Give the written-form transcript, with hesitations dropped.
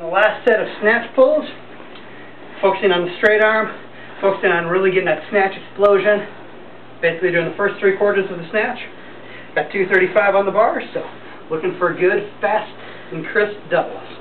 On the last set of snatch pulls, focusing on the straight arm, focusing on really getting that snatch explosion, basically doing the first 3/4 of the snatch. Got 235 on the bar, so looking for good, fast, and crisp doubles.